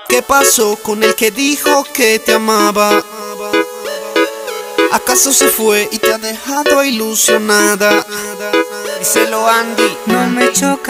¿Qué pasó con el que dijo que te amaba? ¿Acaso se fue y te ha dejado ilusionada? Díselo, Andy. No me choca